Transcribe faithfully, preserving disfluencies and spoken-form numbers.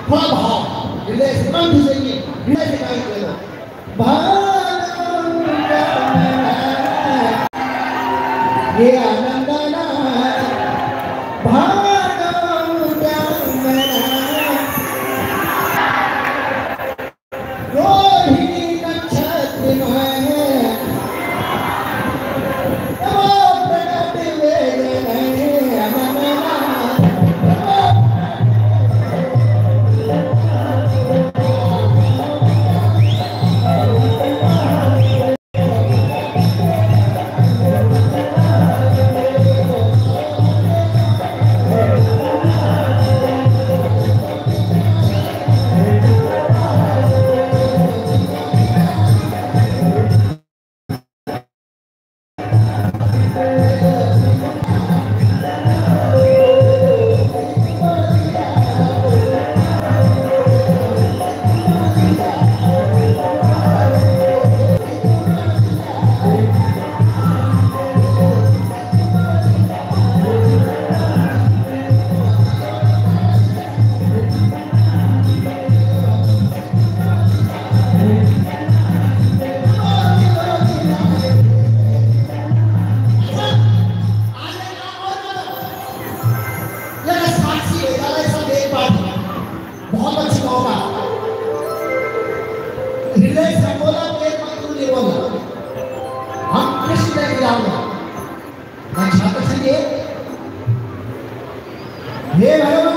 थोड़ा भाव हृदय से कंठ से ये हृदय से गाएं लेना ये आनंद ना रोहिणी नक्षत्र बहुत अच्छी होगा हृदय से बोला एक मंत्र नहीं बोला हम कृष्ण ने गिराऊंगा मैं छात्र संगे हे भगवान